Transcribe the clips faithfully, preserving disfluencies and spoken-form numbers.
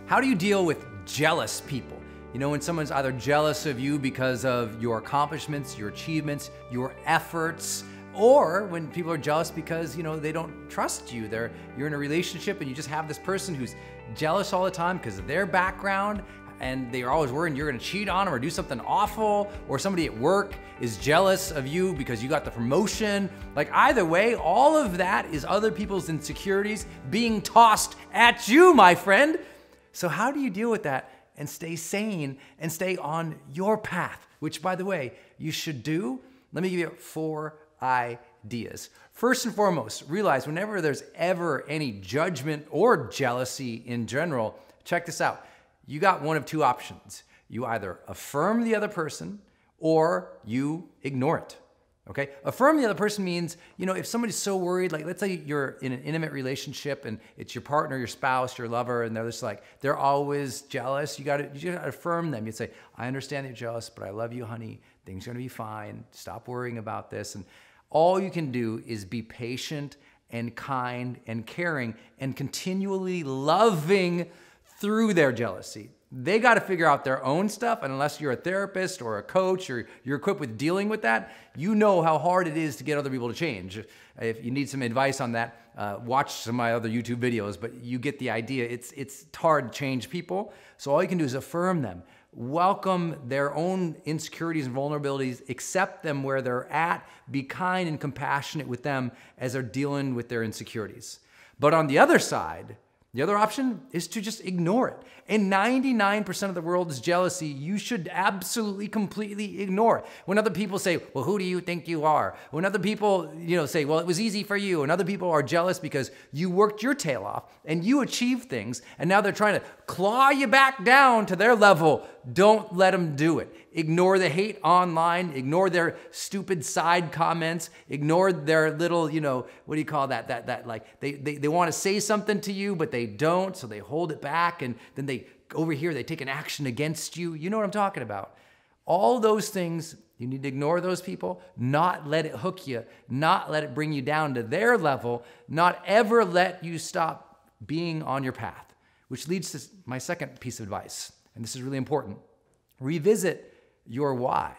How do you deal with jealous people? You know, when someone's either jealous of you because of your accomplishments, your achievements, your efforts, or when people are jealous because, you know, they don't trust you. They're, you're in a relationship and you just have this person who's jealous all the time because of their background, and they're always worried you're gonna cheat on them or do something awful, or somebody at work is jealous of you because you got the promotion. Like, either way, all of that is other people's insecurities being tossed at you, my friend. So how do you deal with that and stay sane and stay on your path? Which, by the way, you should do. Let me give you four ideas. First and foremost, realize whenever there's ever any judgment or jealousy in general, check this out. You got one of two options. You either affirm the other person or you ignore it. Okay? Affirm the other person means, you know, if somebody's so worried, like let's say you're in an intimate relationship and it's your partner, your spouse, your lover, and they're just like, they're always jealous. You gotta, you gotta affirm them. You'd say, I understand that you're jealous, but I love you, honey. Things are gonna be fine. Stop worrying about this. And all you can do is be patient and kind and caring and continually loving through their jealousy. They got to figure out their own stuff, and unless you're a therapist or a coach or you're equipped with dealing with that, you know how hard it is to get other people to change. If you need some advice on that, uh, watch some of my other YouTube videos, but you get the idea. It's, it's hard to change people, so all you can do is affirm them. Welcome their own insecurities and vulnerabilities, accept them where they're at, be kind and compassionate with them as they're dealing with their insecurities. But on the other side, the other option is to just ignore it. And ninety-nine percent of the world's jealousy, you should absolutely, completely ignore it. When other people say, well, who do you think you are? When other people, you know, say, well, it was easy for you. And other people are jealous because you worked your tail off and you achieved things. And now they're trying to claw you back down to their level. Don't let them do it. Ignore the hate online. Ignore their stupid side comments. Ignore their little, you know, what do you call that? That, that like, they, they, they want to say something to you, but they don't, so they hold it back, and then they, over here, they take an action against you. You know what I'm talking about. All those things, you need to ignore those people, not let it hook you, not let it bring you down to their level, not ever let you stop being on your path, which leads to my second piece of advice, and this is really important. Revisit your why.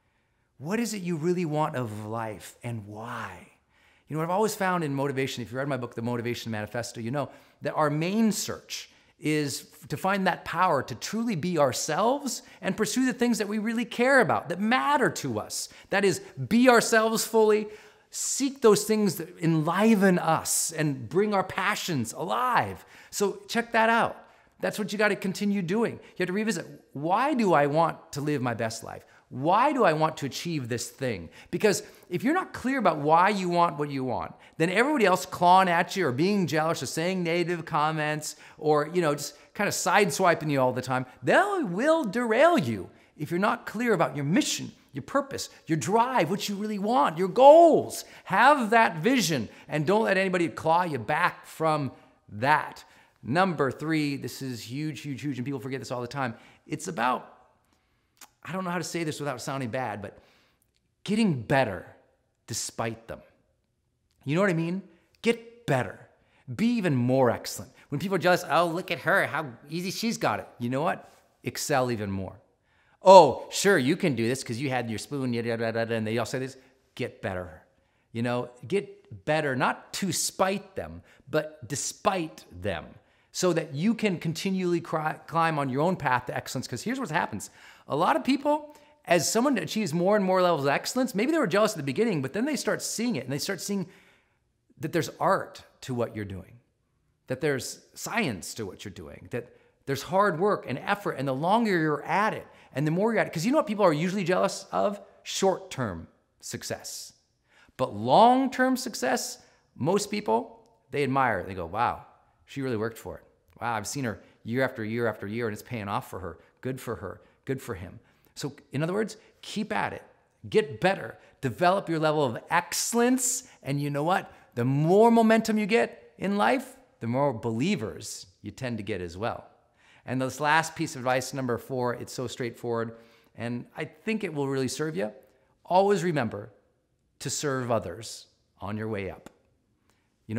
What is it you really want of life, and why? You know, what I've always found in motivation, if you read my book, The Motivation Manifesto, you know that our main search is to find that power to truly be ourselves and pursue the things that we really care about, that matter to us. That is, be ourselves fully, seek those things that enliven us and bring our passions alive. So check that out. That's what you got to continue doing. You have to revisit, why do I want to live my best life? Why do I want to achieve this thing? Because if you're not clear about why you want what you want, then everybody else clawing at you or being jealous or saying negative comments or, you know, just kind of sideswiping you all the time, they will derail you if you're not clear about your mission, your purpose, your drive, what you really want, your goals. Have that vision and don't let anybody claw you back from that. Number three, this is huge, huge, huge, and people forget this all the time. It's about, I don't know how to say this without sounding bad, but getting better despite them. You know what I mean? Get better. Be even more excellent. When people are jealous, oh, look at her, how easy she's got it. You know what? Excel even more. Oh, sure, you can do this because you had your spoon, yada, yada, yada, and they all say this. Get better. You know, get better, not to spite them, but despite them, so that you can continually climb on your own path to excellence. Because here's what happens. A lot of people, as someone achieves more and more levels of excellence, maybe they were jealous at the beginning, but then they start seeing it, and they start seeing that there's art to what you're doing, that there's science to what you're doing, that there's hard work and effort, and the longer you're at it, and the more you're at it, because you know what people are usually jealous of? Short-term success. But long-term success, most people, they admire it. They go, wow, she really worked for it. Wow, I've seen her year after year after year, and it's paying off for her. Good for her. Good for him. So in other words, keep at it. Get better. Develop your level of excellence. And you know what? The more momentum you get in life, the more believers you tend to get as well. And this last piece of advice, number four, it's so straightforward, and I think it will really serve you. Always remember to serve others on your way up. You know,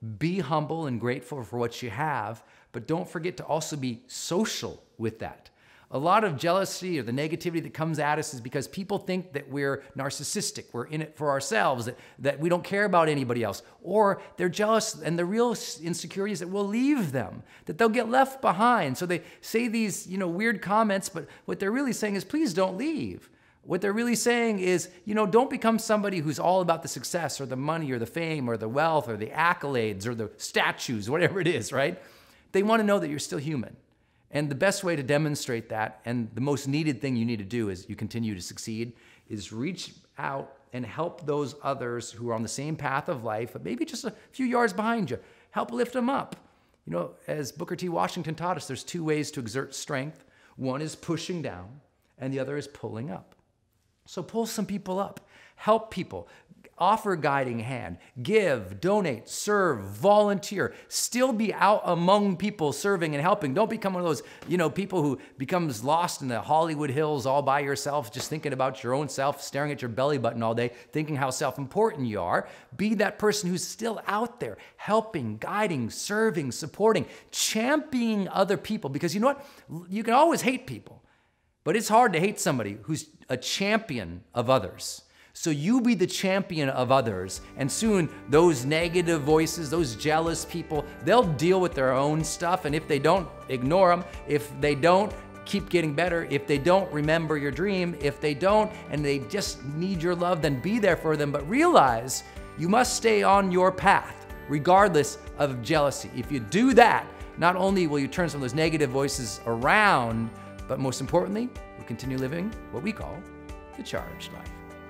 Be humble and grateful for what you have, but don't forget to also be social with that. A lot of jealousy or the negativity that comes at us is because people think that we're narcissistic, we're in it for ourselves, that, that we don't care about anybody else. Or they're jealous, and the real insecurity is that we'll leave them, that they'll get left behind. So they say these, you know, weird comments, but what they're really saying is, please don't leave. What they're really saying is, you know, don't become somebody who's all about the success or the money or the fame or the wealth or the accolades or the statues, whatever it is, right? They want to know that you're still human. And the best way to demonstrate that, and the most needed thing you need to do as you continue to succeed, is reach out and help those others who are on the same path of life, but maybe just a few yards behind you. Help lift them up. You know, as Booker T. Washington taught us, there's two ways to exert strength. One is pushing down, and the other is pulling up. So pull some people up. Help people. Offer a guiding hand, give, donate, serve, volunteer, still be out among people serving and helping. Don't become one of those, you know, people who becomes lost in the Hollywood hills all by yourself, just thinking about your own self, staring at your belly button all day, thinking how self-important you are. Be that person who's still out there, helping, guiding, serving, supporting, championing other people. Because you know what? You can always hate people, but it's hard to hate somebody who's a champion of others. So you be the champion of others, and soon those negative voices, those jealous people, they'll deal with their own stuff, and if they don't, ignore them. If they don't, keep getting better. If they don't, remember your dream. If they don't, and they just need your love, then be there for them. But realize you must stay on your path, regardless of jealousy. If you do that, not only will you turn some of those negative voices around, but most importantly, you'll continue living what we call the charged life.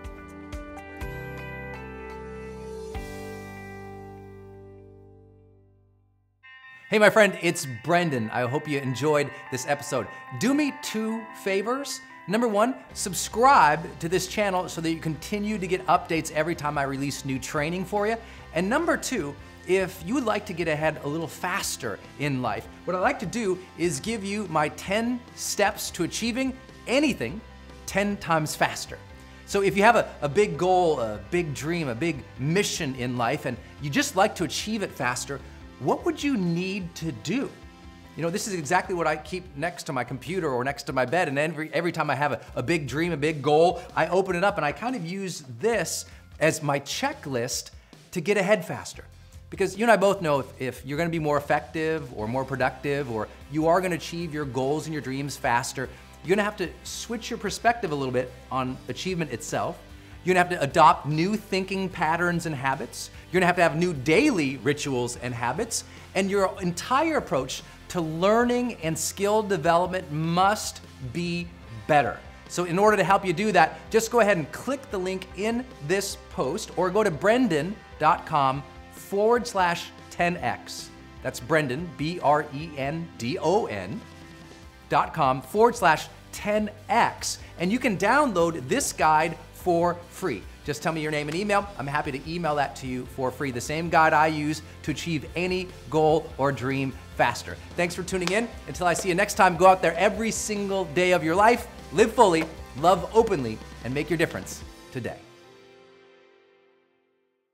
Hey, my friend, it's Brendan. I hope you enjoyed this episode. Do me two favors. Number one, subscribe to this channel so that you continue to get updates every time I release new training for you. And number two, if you would like to get ahead a little faster in life, what I'd like to do is give you my ten steps to achieving anything ten times faster. So if you have a, a big goal, a big dream, a big mission in life, and you just like to achieve it faster, what would you need to do? You know, this is exactly what I keep next to my computer or next to my bed, and every, every time I have a, a big dream, a big goal, I open it up and I kind of use this as my checklist to get ahead faster. Because you and I both know if, if you're gonna be more effective or more productive, or you are gonna achieve your goals and your dreams faster, you're gonna have to switch your perspective a little bit on achievement itself. You're gonna have to adopt new thinking patterns and habits. You're gonna have to have new daily rituals and habits. And your entire approach to learning and skill development must be better. So in order to help you do that, just go ahead and click the link in this post, or go to brendan.com forward slash 10x. That's Brendan, B R E N D O N, dot com forward slash 10x. And you can download this guide for free. Just tell me your name and email. I'm happy to email that to you for free. The same guide I use to achieve any goal or dream faster. Thanks for tuning in. Until I see you next time, go out there every single day of your life, live fully, love openly, and make your difference today.